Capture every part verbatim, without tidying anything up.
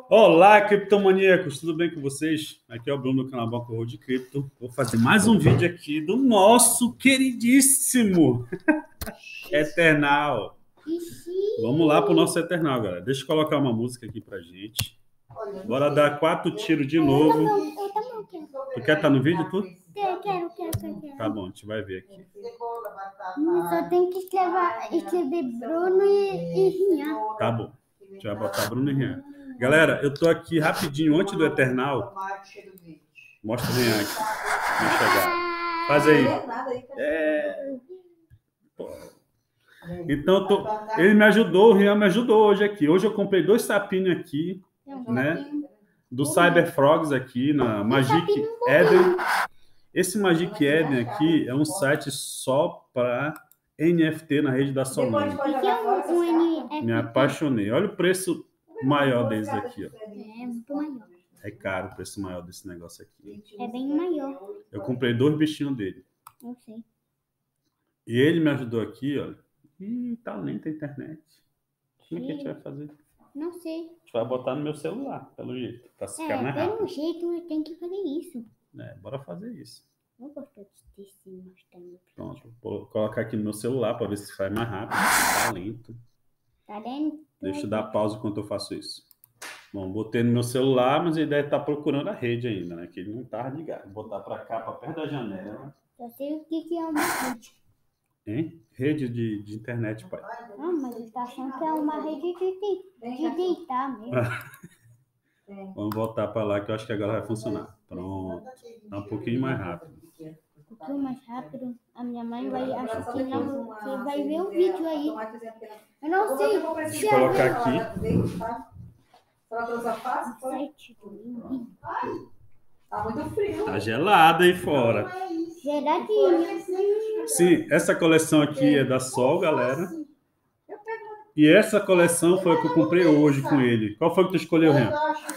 Olá, criptomaníacos, tudo bem com vocês? Aqui é o Bruno do canal Banco Road Cripto. Vou fazer mais um vídeo aqui do nosso queridíssimo Eternal. Vamos lá para o nosso Eternal, galera. Deixa eu colocar uma música aqui pra gente. Bora dar quatro tiros de novo. Eu também quero. Tu quer estar no vídeo, tu? Quero, quero, quero, quero. Tá bom, a gente vai ver aqui. Só tem que escrever, escrever Bruno e, e Rian. Tá bom. A gente vai botar Bruno e Rian. Galera, eu tô aqui rapidinho antes do Eternal. Mostra o Rian aqui. Vamos chegar. Faz aí. É... Pô. Então, eu tô... ele me ajudou, o Rian me ajudou hoje aqui. Hoje eu comprei dois sapinhos aqui, né? Do Cyber Frogs aqui, na Magic Eden. Esse Magic Eden aqui é um site só para N F T na rede da Solana. Me apaixonei. Olha o preço maior deles aqui, ó. É muito maior. É caro o preço maior desse negócio aqui. É bem maior. Eu comprei dois bichinhos dele. Não sei. E ele me ajudou aqui, ó. Ih, tá lenta a internet. Como é que a gente vai fazer? Não sei. A gente vai botar no meu celular, pelo jeito. Pra ficar É, mais pelo rápido. jeito tem que fazer isso. É, bora fazer isso. Eu gosto de se mostrar. Pronto, vou colocar aqui no meu celular para ver se faz mais rápido. Tá lento. Tá vendo? Deixa eu dar pausa enquanto eu faço isso. Bom, botei no meu celular, mas ele deve estar procurando a rede ainda, né? Que ele não tá ligado. Vou botar para cá, para perto da janela. Eu sei o que que é uma rede. Hein? Rede de, de internet, pai. Ah, mas ele tá achando que é uma rede de, de, de deitar mesmo. Vamos voltar para lá que eu acho que agora vai funcionar. Pronto. Tá um pouquinho mais rápido. Um pouquinho mais rápido. A minha mãe vai achar que não, que vai ver o vídeo aí. Eu não sei se Deixa eu colocar aqui. Sete domingo. Tá muito frio. Tá gelado aí fora. Geladinho. Sim, essa coleção aqui é da Sol, galera. E essa coleção foi a que eu comprei hoje com ele. Qual foi que tu escolheu, Ren?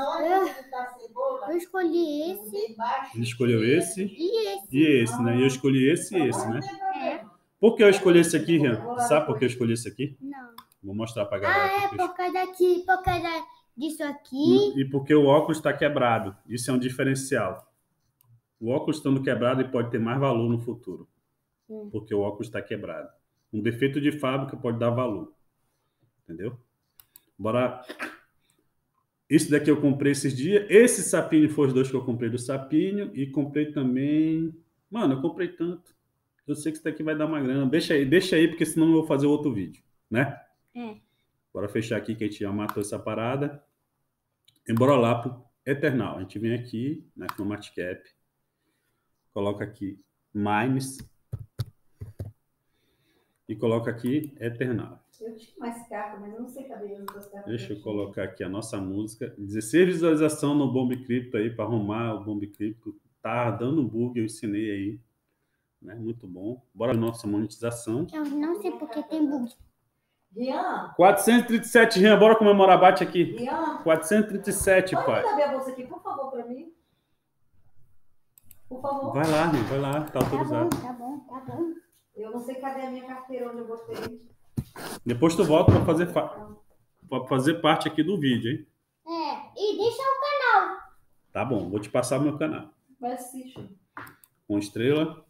Eu escolhi esse Ele escolheu esse e esse. e esse, né? E eu escolhi esse e esse, né? É. Por que eu escolhi esse aqui, Ren? Sabe por que eu escolhi esse aqui? Não. Vou mostrar pra Ah, galera. é porque- por causa daqui, por causa disso aqui. E porque o óculos está quebrado. Isso é um diferencial. O óculos estando quebrado, ele pode ter mais valor no futuro. Hum. Porque o óculos está quebrado. Um defeito de fábrica pode dar valor. Entendeu? Bora. Isso daqui eu comprei esses dias. Esse sapinho foi os dois que eu comprei do sapinho. E comprei também... Mano, eu comprei tanto. Eu sei que isso daqui vai dar uma grana. Deixa aí, deixa aí, porque senão eu vou fazer outro vídeo. Né? É. Bora fechar aqui que a gente já matou essa parada. E bora lá pro Eternal. A gente vem aqui na Chromatcap. Coloca aqui Mines. E coloca aqui Eternal. Eu tinha mais carta, mas eu não sei cadê as outras cartas. Deixa eu colocar aqui a nossa música. dezesseis visualização no Bomb Crypto aí para arrumar o Bomb Crypto. Tá dando bug, eu ensinei aí. Né? Muito bom. Bora na nossa monetização. Eu não sei porque tem bug. Rian, quatrocentos e trinta e sete, Rian. Bora comemorar. Bate aqui. Rian, quatrocentos e trinta e sete, pode pai. dar minha bolsa aqui, por favor, pra mim? Por favor. Vai lá, Rian. Vai lá. Tá Tá bom, autorizado. tá bom, tá bom. Eu não sei cadê a minha carteira onde eu botei. Depois tu volta para fazer, fa... pra fazer parte aqui do vídeo, hein? É, e deixa o canal. Tá bom, vou te passar o meu canal. Vai assistir. Com estrela.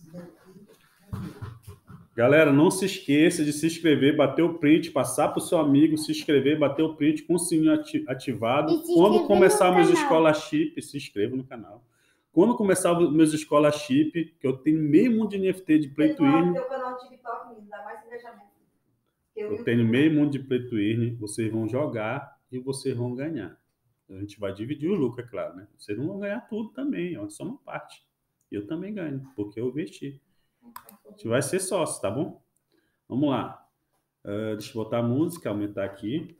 Galera, não se esqueça de se inscrever, bater o print, passar para o seu amigo, se inscrever, bater o print com o sininho ati- ativado. E se Quando inscrever começar no meus canal. scholarship, se inscreva no canal. Quando começar os meus scholarship, que eu tenho meio mundo de N F T de Play to Earn, Teu canal no TikTok, menino, dá mais engajamento. eu tenho meio mundo de Play to Earn, vocês vão jogar e vocês vão ganhar. A gente vai dividir o lucro, é claro, né? Vocês não vão ganhar tudo também, é só uma parte. Eu também ganho, porque eu investi. A gente vai ser sócio, tá bom? Vamos lá. Uh, deixa eu botar a música, aumentar aqui.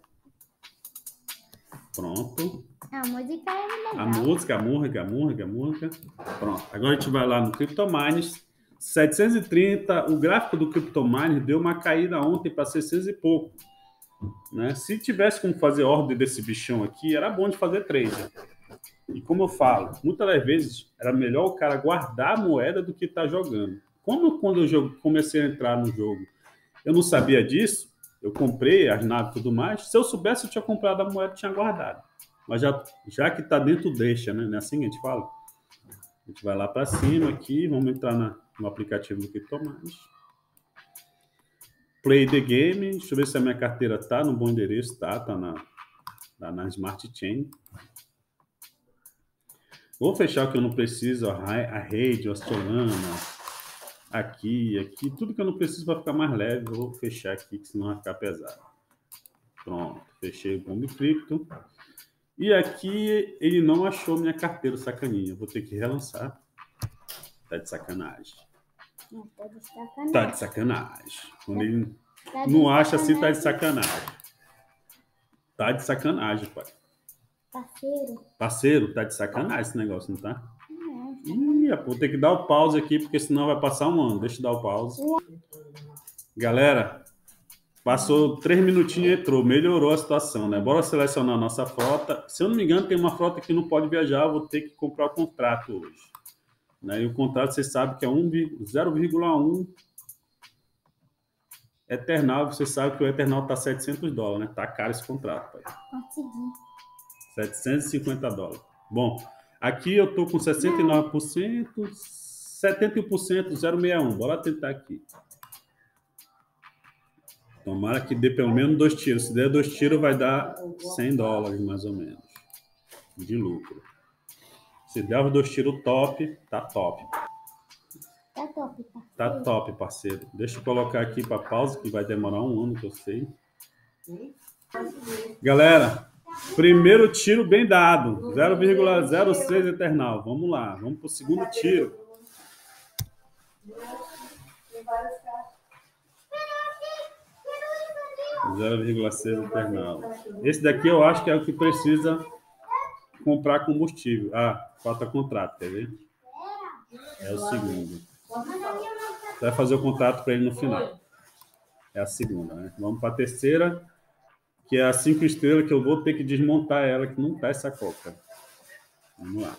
Pronto. A música é legal. A música, a música, a música, a música. Pronto. Agora a gente vai lá no CryptoMines. setecentos e trinta, o gráfico do CryptoMines deu uma caída ontem para seiscentos e pouco. Né? Se tivesse como fazer ordem desse bichão aqui, era bom de fazer trade. E como eu falo, muitas das vezes era melhor o cara guardar a moeda do que estar tá jogando. Como quando eu jogo, comecei a entrar no jogo, eu não sabia disso, eu comprei as naves e tudo mais. Se eu soubesse, eu tinha comprado a moeda e tinha guardado. Mas já, já que tá dentro, deixa, né? Não é assim que a gente fala? A gente vai lá para cima aqui, vamos entrar na, no aplicativo do CryptoMares. Play the game. Deixa eu ver se a minha carteira tá no bom endereço. Tá, tá na, tá na Smart Chain. Vou fechar o que eu não preciso, a, a rede, a Solana, aqui, aqui, tudo que eu não preciso para ficar mais leve, eu vou fechar aqui, que senão vai ficar pesado. Pronto, fechei o Bomb Crypto. E aqui ele não achou minha carteira, sacaninha. Eu vou ter que relançar. Tá de sacanagem. Não, tá de sacanagem. Tá de sacanagem. Quando ele Tá de não acha assim, tá sacanagem. de sacanagem. Tá de sacanagem, pai. Parceiro. Parceiro, tá de sacanagem esse negócio, não tá? Não, Ih, eu vou ter que dar o pause aqui, porque senão vai passar um ano. Deixa eu dar o pause. Galera, passou três minutinhos e entrou. Melhorou a situação, né? Bora selecionar a nossa frota. Se eu não me engano, tem uma frota que não pode viajar. Eu vou ter que comprar o contrato hoje. Né? E o contrato, vocês sabem que é zero vírgula um Eternal. Você sabe que o Eternal tá setecentos dólares, né? Tá caro esse contrato, pai. consegui. setecentos e cinquenta dólares. Bom, aqui eu tô com sessenta e nove por cento, setenta e um por cento, zero vírgula sessenta e um. Bora tentar aqui. Tomara que dê pelo menos dois tiros. Se der dois tiros, vai dar cem dólares, mais ou menos, de lucro. Se der os dois tiros top, tá top. Tá top, parceiro. Tá top, parceiro. Deixa eu colocar aqui para pausa, que vai demorar um ano, que eu sei. Galera, primeiro tiro bem dado. zero vírgula zero seis Eternal. Vamos lá. Vamos pro segundo tiro. zero vírgula seis Eternal. Esse daqui eu acho que é o que precisa comprar combustível. Ah, falta contrato, quer ver? É o segundo. Vai fazer o contrato para ele no final. É a segunda, né? Vamos para a terceira, que é a cinco estrelas, que eu vou ter que desmontar ela, que não tá essa coca. Vamos lá.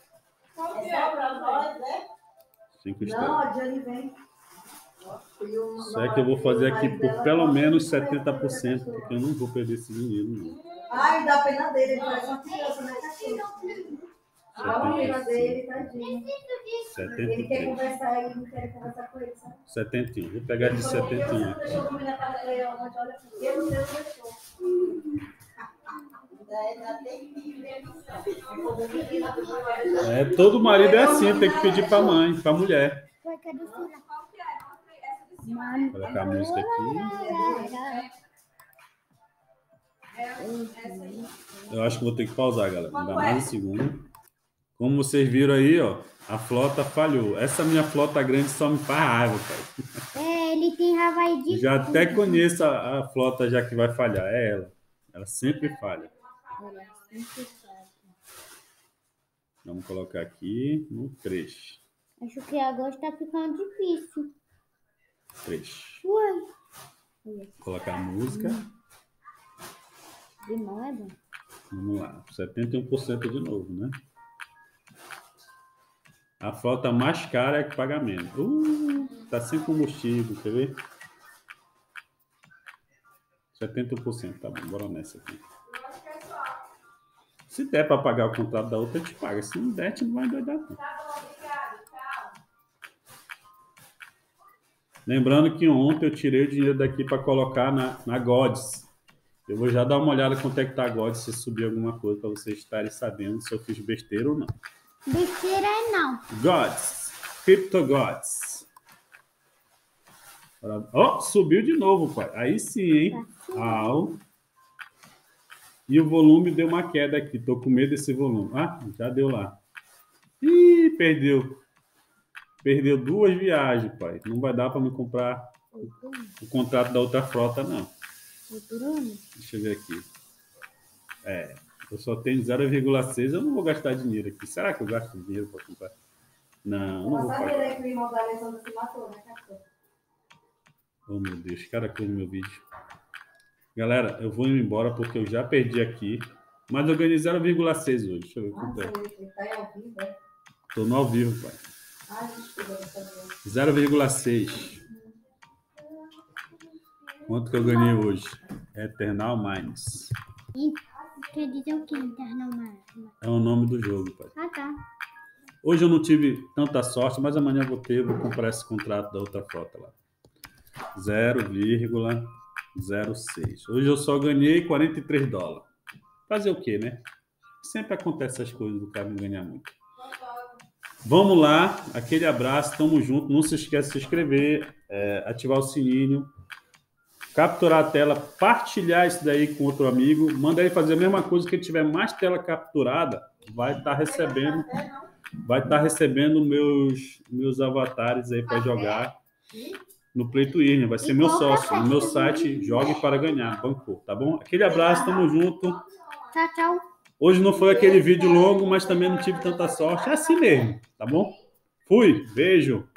cinco estrelas. Não, a Diane vem. Isso é que eu vou fazer aqui por pelo menos setenta por cento, porque eu não vou perder esse dinheiro, não. Ai, dá pena dele, ele parece uma criança, né, cachorro? Dá uma pena dele, tadinho. Ele quer setenta e três. conversar, ele não quer conversar com ele, sabe? setenta e um. Vou pegar de setenta e um. Você deixou dormir na casa dele ontem, olha aqui. Eu não sei o que deixou. É, todo marido é assim, tem que pedir pra mãe, pra mulher. Foi, cadê o celular? Vou colocar a música aqui. Eu acho que vou ter que pausar, galera. Ainda mais um segundo. Como vocês viram aí, ó, a flota falhou. Essa minha flota grande só me faz raiva, pai. É, ele tem raiva aí de Já tudo. até conheço a, a flota já que vai falhar. É ela. Ela sempre falha. Olha, sempre faz. Vamos colocar aqui no três. Acho que agora está ficando difícil. três. Uai. Vou colocar a música. De não é bom. Vamos lá. setenta e um por cento de novo, né? A frota mais cara é que pagamento. Uh, tá sem combustível, quer ver? setenta e um por cento, tá bom. Bora nessa aqui. Se der para pagar o contrato da outra, a gente paga. Se não der, a gente não vai endoidar, não. Lembrando que ontem eu tirei o dinheiro daqui para colocar na, na Gods. Eu vou já dar uma olhada quanto é que tá a Gods, se subir alguma coisa, para vocês estarem sabendo se eu fiz besteira ou não. Besteira é não. Gods. Crypto Gods. Ó, oh, subiu de novo, pai. Aí sim, hein? Au. E o volume deu uma queda aqui. Tô com medo desse volume. Ah, já deu lá. Ih, perdeu. Perdeu duas viagens, pai. Não vai dar para me comprar o, o contrato da outra frota, não. Deixa eu ver aqui. É, eu só tenho zero vírgula seis. Eu não vou gastar dinheiro aqui. Será que eu gasto dinheiro para comprar? Não, não vou Você pagar. sabia que o irmão da Alessandra se matou, né, cachorro? Oh, meu Deus. Cara, com o meu vídeo. Galera, eu vou indo embora porque eu já perdi aqui. Mas eu ganhei zero vírgula seis hoje. Deixa eu ver quanto é. Ele tá aí ao vivo, é? Tô no ao vivo, pai. Ai, desculpa, eu sabia. zero vírgula seis. Quanto que eu ganhei hoje? Eternal Mines. Quer dizer o que, Eternal Máxima? É o nome do jogo, pai. Ah, tá. Hoje eu não tive tanta sorte, mas amanhã eu vou ter, vou comprar esse contrato da outra frota lá. zero vírgula zero seis. Hoje eu só ganhei quarenta e três dólares. Fazer o quê, né? Sempre acontece essas coisas do cara não ganhar muito. Vamos lá, aquele abraço, tamo junto. Não se esqueça de se inscrever, é, ativar o sininho, capturar a tela, partilhar isso daí com outro amigo. Manda aí fazer a mesma coisa, que tiver mais tela capturada, vai estar recebendo, vai estar recebendo meus, meus avatares aí para jogar no Play to Earn. Vai ser meu sócio no meu site Jogue para Ganhar, Banco, tá bom? Aquele abraço, tamo junto. Tchau, tchau. Hoje não foi aquele vídeo longo, mas também não tive tanta sorte. É assim mesmo, tá bom? Fui, beijo.